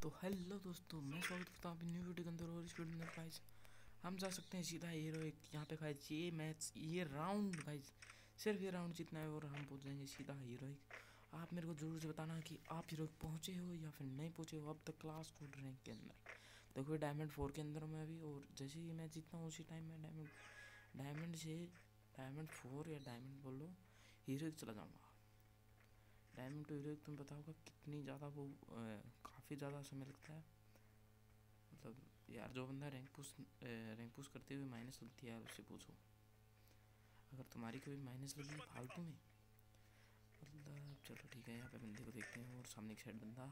तो हेलो दोस्तों, मैं स्वागत करता हूँ अपनी न्यू वीडियो के अंदर। और इस वीडियो में गाइस हम जा सकते हैं सीधा हीरोइक। यहाँ पे गाइस ये मैच, ये राउंड गाइस सिर्फ ये राउंड जीतना है और हम पहुँच जाएंगे सीधा हीरोइक। आप मेरे को जरूर से बताना कि आप हीरोइक पहुँचे हो या फिर नहीं पहुँचे हो अब तक क्लास कोड रैंक के अंदर। देखो डायमंड 4 के अंदर मैं अभी, और जैसे ही मैं जीतना हूँ उसी टाइम मैं डायमंड से डायमंड 4 या डायमंड बोलो हीरोइक चला जाऊँगा। डायमंड टू हीरोइक तुम बताओगा कितनी ज़्यादा वो काफ़ी ज़्यादा समय लगता है। मतलब यार जो बंदा रैंक पुश करते हुए माइनस लगती है यार उससे पूछो। अगर तुम्हारी कोई माइनस लगी फालतू में, मतलब चलो ठीक है। यहाँ पे बंदे को देखते हैं और सामने की साइड बंदा,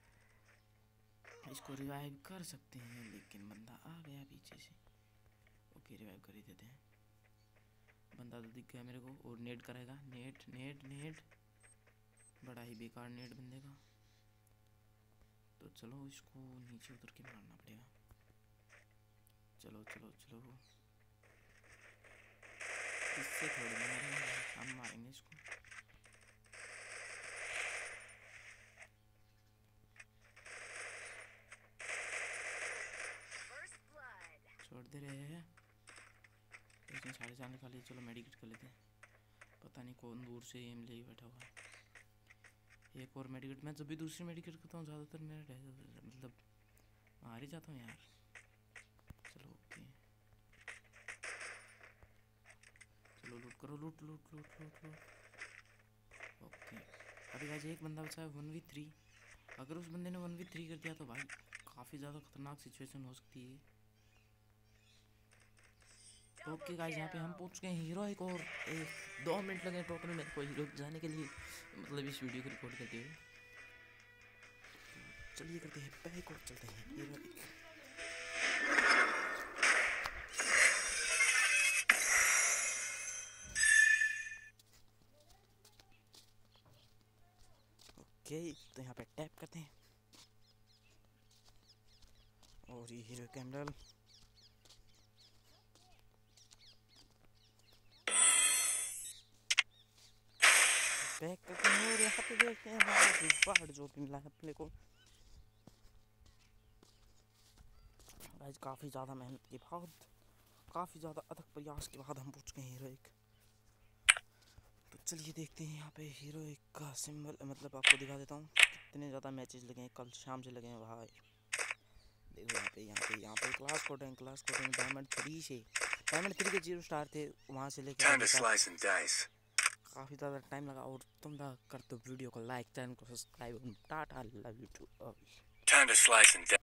इसको रिवाइव कर सकते हैं लेकिन बंदा आ गया पीछे से। ओके रिवाइव कर ही देते हैं। बंदा तो दिख गया मेरे को और नेट करेगा। नेट नेट नेट बड़ा ही बेकार नेट बंदे का। तो चलो इसको नीचे उतर के मारना पड़ेगा। चलो चलो चलो, इससे थोड़ी मारेंगे, हम मारेंगे इसको। छोड़ दे रहे हैं, इसने सारे जाने खा लिए। चलो मेडिकेट कर लेते हैं। पता नहीं कौन दूर से एम ले बैठा हुआ है। एक और मेडिकेट, मैं जब भी दूसरी मेडिकेट करता हूँ ज़्यादातर मेरा मतलब मार ही जाता हूँ यार। चलो ओके, चलो लूट करो, लूट लूट लूट लूट लूट। ओके अभी गाइस एक बंदा बचा है 1v3। अगर उस बंदे ने 1v3 कर दिया तो भाई काफ़ी ज़्यादा खतरनाक सिचुएशन हो सकती है। ओके गाइस यहाँ पे हम पहुँच गए हीरोइक और 2 मिनट लगे टोटल मेरे को हीरोइक जाने के लिए, मतलब इस वीडियो को रिकॉर्ड करते हुए। तो चलिए करते हैं बैक और चलते हैं हीरोइक। ओके तो यहाँ पे टैप करते हैं और ये हीरोइक एमरल्ड। बैक करते हैं और यहाँ पे देखते हैं रिवार्ड जो भी मिला है अपने को। गाइस काफ़ी ज़्यादा मेहनत के बाद, काफ़ी ज़्यादा अथक प्रयास के बाद हम पहुँच गए हीरोइक। तो चलिए देखते हैं यहाँ पे हीरोइक का सिंबल, मतलब आपको दिखा देता हूँ कितने ज़्यादा मैचेस लगे हैं, कल शाम से लगे हैं भाई। देखो यहाँ पे क्लास कोड है, डायमंड 3 से, डायमंड 3 के 0 स्टार थे, वहाँ से लेकर काफ़ी ज़्यादा टाइम लगा। और तुम कर दो वीडियो को लाइक, चैनल को subscribe. Tata, love you to all.